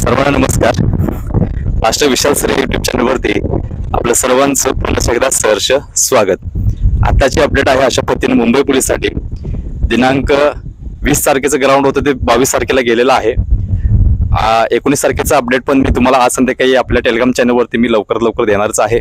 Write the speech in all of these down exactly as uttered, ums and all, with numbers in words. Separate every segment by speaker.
Speaker 1: सर्वांना नमस्कार। मास्टर विशाल sir YouTube चॅनलवरती आपलं सर्वांचं पुन्हा एकदा सहर्ष स्वागत। आताची अपडेट आहे अशा पद्धतीने मुंबई पोलिससाठी दिनांक वीस तारखेचं ग्राउंड होतं ते बावीस तारखेला गेलेलं आहे। एकोणीस तारखेचा अपडेट पण मी तुम्हाला आज संध्याकाळी आपल्या टेलिग्राम चॅनलवरती मी लवकर लवकर देणारच आहे।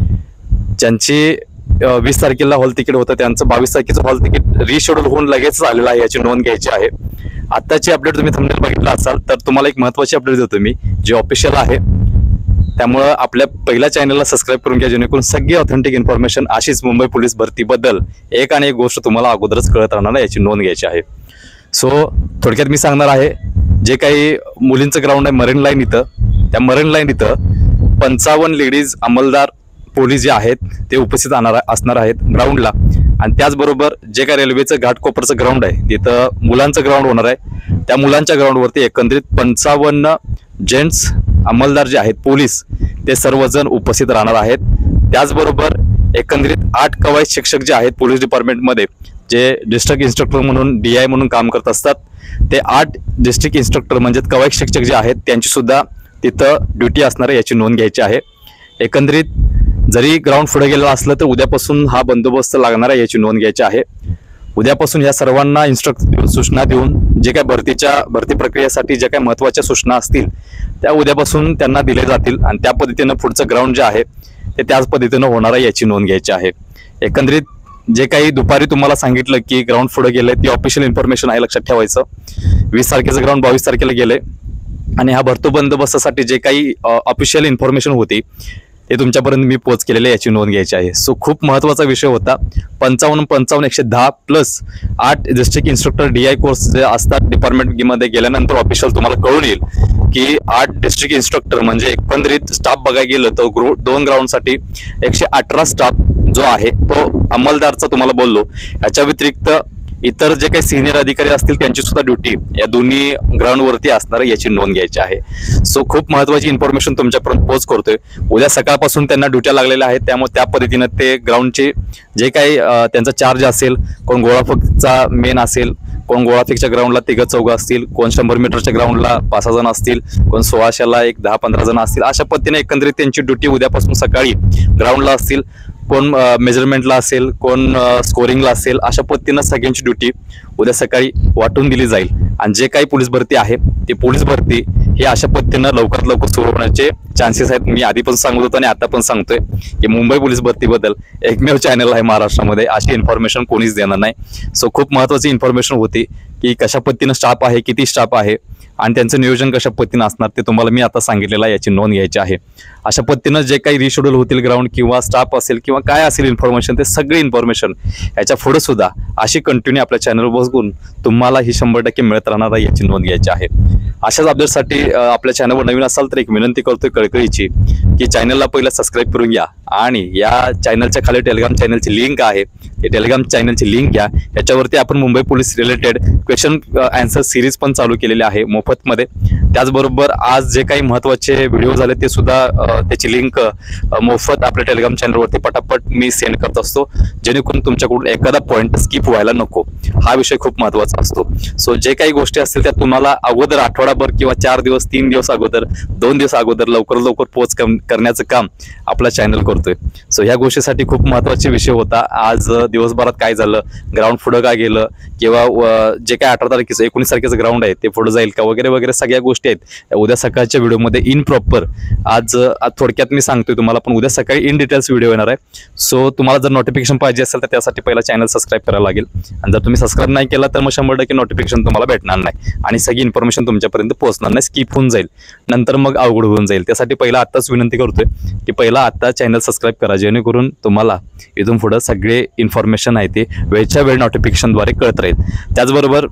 Speaker 1: ज्यांची वीस तारखेला हॉल तिकीट होतं त्यांचं बावीस तारखेचं हॉल तिकीट रिशेड्यूल होऊन लगेच आलेलं आहे, याची नोंद घ्यायची आहे। आताची अपडेट तुम्ही थंबनेल बघितला असाल तर तुम्हाला एक महत्त्वाची अपडेट देतो मी, जे ऑफिशियल आहे। त्यामुळे आपल्या पहिल्या चॅनलला सबस्क्राइब करून घ्या, जेणेकरून सगळी ऑथेंटिक इन्फॉर्मेशन अशीच मुंबई पोलीस भरतीबद्दल एक आणि एक गोष्ट तुम्हाला अगोदरच कळत राहणार, याची नोंद घ्यायची आहे। सो थोडक्यात मी सांगणार आहे, जे काही मुलींचं ग्राउंड आहे मरीन लाईन इथं, त्या मरीन लाईन इथं पंचावन्न लेडीज अंमलदार पोलीस जे आहेत ते उपस्थित असणार आहेत ग्राउंडला। आणि त्याचबरोबर जे काही रेल्वेचं घाटकोपरचं ग्राउंड आहे तिथं मुलांचं ग्राउंड होणार आहे। त्या मुलांच्या ग्राउंडवरती एकंदरीत पंचावन्न जेंट्स अंमलदार जे आहेत पोलीस ते सर्वजण उपस्थित राहणार आहेत। त्याचबरोबर एकंदरीत आठ कवायत शिक्षक जे आहेत पोलीस डिपार्टमेंटमध्ये, जे डिस्ट्रिक्ट इन्स्ट्रक्टर म्हणून डी आय म्हणून काम करत असतात, ते आठ डिस्ट्रिक्ट इन्स्ट्रक्टर म्हणजे कवायत शिक्षक जे आहेत त्यांची सुद्धा तिथं ड्युटी असणार आहे, याची नोंद घ्यायची आहे। एकंदरीत जरी ग्राउंड पुढे गेलेलं असलं तर उद्यापासून हा बंदोबस्त लागणार आहे, याची नोंद घ्यायची आहे। उद्यापासून या सर्वांना इन्स्ट्रक्ट सूचना देऊन जे काही भरतीच्या भरती प्रक्रियेसाठी ज्या काही महत्त्वाच्या सूचना असतील त्या उद्यापासून त्यांना दिले जातील आणि त्या पद्धतीनं पुढचं ग्राउंड जे आहे ते त्याच पद्धतीनं होणार आहे, याची नोंद घ्यायची आहे। एकंदरीत जे काही दुपारी तुम्हाला सांगितलं की ग्राउंड पुढे गेले ती ऑफिशियल इन्फॉर्मेशन आहे, लक्षात ठेवायचं। वीस तारखेचं ग्राउंड बावीस तारखेला गेले आणि हा भरतो बंदोबस्तासाठी जे काही ऑफिशियल इन्फॉर्मेशन होती ते तुमच्यापर्यंत मी पोच केलेले, याची नोंद घ्यायची आहे। सो खूप महत्त्वाचा विषय होता। पंचावन्न पंचावन्न एकशे दहा प्लस आठ district instructor D I course जे असतात डिपार्टमेंटमध्ये गेल्यानंतर ऑफिशियल तुम्हाला कळून येईल की आठ डिस्ट्रिक्ट इन्स्ट्रक्टर म्हणजे एकंदरीत स्टाफ बघायला गेलं तर ग्रो दोन ग्राउंडसाठी एकशे अठरा स्टाफ जो आहे तो अंमलदारचा तुम्हाला बोललो। याच्या व्यतिरिक्त इतर जे काही सिनियर अधिकारी असतील त्यांची सुद्धा ड्युटी या दोन्ही ग्राउंडवरती असणार, याची नोंद घ्यायची आहे। सो खूप महत्त्वाची इन्फॉर्मेशन तुमच्यापर्यंत पोच करतोय। उद्या सकाळपासून त्यांना ड्युट्या लागलेल्या आहेत, त्यामुळे त्या पद्धतीनं ते ग्राउंडचे जे काही त्यांचा चार्ज असेल, कोण गोळाफेकचा मेन असेल, कोण गोळाफेकच्या ग्राउंडला तिघ चौघ असतील, कोण शंभर मीटरच्या ग्राउंडला पाच सहा जण असतील, कोण सोळाशेला एक दहा पंधरा जण असतील, अशा पद्धतीने एकंदरीत त्यांची ड्युटी उद्यापासून सकाळी ग्राउंडला असतील। कोण मेजरमेंटला असेल, कोण स्कोरिंगला असेल, अशा पद्धतीनं सगळ्यांची ड्युटी उद्या सकाळी वाटून दिली जाईल। आणि जे काही पोलीस भरती आहे ती पोलीस भरती हे अशा पद्धतीनं लवकरात लवकर सुरू होण्याचे चान्सेस आहेत। मी आधी पण सांगत होतो आणि आता पण सांगतोय की मुंबई पोलीस भरतीबद्दल एकमेव चॅनल आहे महाराष्ट्रामध्ये, अशी इन्फॉर्मेशन कोणीच देणार नाही। सो खूप महत्त्वाची इन्फॉर्मेशन होती की कशा पद्धतीनं स्टाफ आहे, किती स्टाफ आहे आणि त्यांचं नियोजन कशा पद्धतीनं असणार ते तुम्हाला मी आता सांगितलेलं आहे, याची नोंद घ्यायची आहे। अशा पद्धतीनं जे काही रिशेड्यूल होतील ग्राउंड किंवा स्टाफ असेल किंवा काय असेल इन्फॉर्मेशन, ते सगळी इन्फॉर्मेशन याच्या पुढे सुद्धा अशी कंटिन्यू आपल्या चॅनलवर बघून तुम्हाला ही शंभर टक्के मिळत राहणार आहे, याची नोंद घ्यायची आहे। अशाच अपडेटसाठी आपल्या चॅनलवर नवीन असाल तर एक विनंती करतोय कळकळीची की चॅनलला पहिला सबस्क्राईब करून घ्या आणि या चॅनलच्या खाली टेलिग्राम चॅनलची लिंक आहे, ते टेलिग्राम चॅनलची लिंक घ्या। याच्यावरती आपण Mumbai police related question answer series पण चालू केलेली आहे मोफतमध्ये। त्याचबरोबर आज जे काही महत्त्वाचे व्हिडिओ झाले ते सुद्धा त्याची लिंक मोफत आपल्या टेलिग्राम चॅनलवरती पटापट मी सेंड करत असतो, जेणेकरून तुमच्याकडून एखादा पॉईंट स्किप व्हायला नको। हा विषय खूप महत्त्वाचा असतो। सो जे काही गोष्टी असतील त्या तुम्हाला अगोदर आठवडाभर किंवा चार दिवस तीन दिवस अगोदर दोन दिवस अगोदर लवकर लवकर पोच करण्याचं काम आपला चॅनल करतोय। सो ह्या गोष्टीसाठी खूप महत्त्वाचे विषय होता। आज दिवसभरात काय झालं, ग्राउंड पुढं काय गेलं, किंवा जे काही अठरा तारखेचं एकोणीस तारखेचं ग्राउंड आहे ते पुढे जाईल का वगैरे वगैरे सगळ्या गोष्टी आहेत उद्या सकाळच्या व्हिडिओमध्ये इन प्रॉपर आज थोडक्यात मी सांगतोय तुम्हाला, पण उद्या सकाळी इन डिटेल्स व्हिडिओ येणार आहे। सो तुम्हाला जर नोटिफिकेशन पाहिजे असेल तर त्यासाठी पहिला चॅनल सबस्क्राईब करायला लागेल आणि जर तुम्ही सबस्क्राईब नाही केला तर मग शंभर टक्के नोटिफिकेशन तुम्हाला भेटणार नाही आणि सगळी इन्फॉर्मेशन तुमच्यापर्यंत पोहोचणार नाही, स्किप होऊन जाईल, नंतर मग अवघड होऊन जाईल। त्यासाठी पहिला आत्ताच विनंती करतोय की पहिला आता चॅनल सबस्क्राईब करा, जेणेकरून तुम्हाला इथून पुढे सगळे इन्फॉर्मेशन आहे ते वेळच्या वेळ नोटिफिकेशनद्वारे कळत राहील। त्याचबरोबर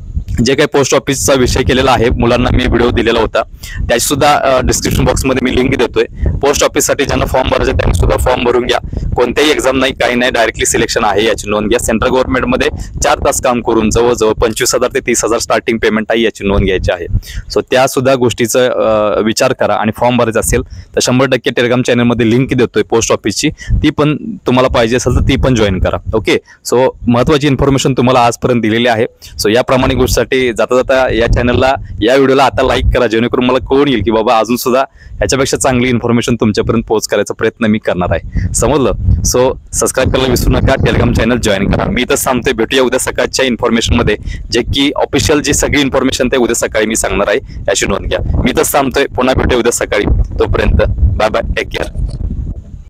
Speaker 1: जे काही पोस्ट ऑफिसचा विषय केलेला आहे मुलांना मी व्हिडिओ दिलेला होता, त्याची सुद्धा डिस्क्रिप्शन बॉक्समध्ये मी लिंक देतोय। पोस्ट ऑफिससाठी ज्यांना फॉर्म भरायचे त्यांनी सुद्धा फॉर्म भरून घ्या। कोणत्याही एक्झाम नाही, काही नाही, डायरेक्टली सिलेक्शन आहे, याची नोंद घ्या। सेंट्रल गव्हर्नमेंटमध्ये चार तास काम करून जवळजवळ पंचवीस हजार ते तीस हजार स्टार्टिंग पेमेंट आहे, याची नोंद घ्यायची आहे। सो त्या सुद्धा गोष्टीचा विचार करा आणि फॉर्म भरायचा असेल तर शंभर टक्के टेलिग्राम चॅनलमध्ये लिंक देतोय पोस्ट ऑफिसची, ती पण तुम्हाला पाहिजे असेल तर ती पण जॉईन करा। ओके, सो महत्त्वाची इन्फॉर्मेशन तुम्हाला आजपर्यंत दिलेली आहे। सो याप्रमाणे गोष्टीसाठी जाता जाता या चॅनलला या व्हिडिओला आता लाईक करा, जेणेकरून तुम्हाला कळून येईल की बाबा अजून सुद्धा ह्याच्यापेक्षा चांगली इन्फॉर्मेशन तुमच्यापर्यंत पोहोच करायचा प्रयत्न मी करणार आहे. समजलं? सो सबस्क्राईब करायला विसरू नका, टेलिग्राम चॅनल जॉईन करा. मी तर सांगतोय भेटूया उद्या सकाळच्या इन्फॉर्मेशन मध्ये, जे की ऑफिशियल जी सगळी इन्फॉर्मेशन ते उद्या सकाळी मी सांगणार आहे, याची नोंद घ्या. मी तर सांगतोय पुन्हा भेटूया उद्या सकाळी. तोपर्यंत बाय बाय, टेक केअर.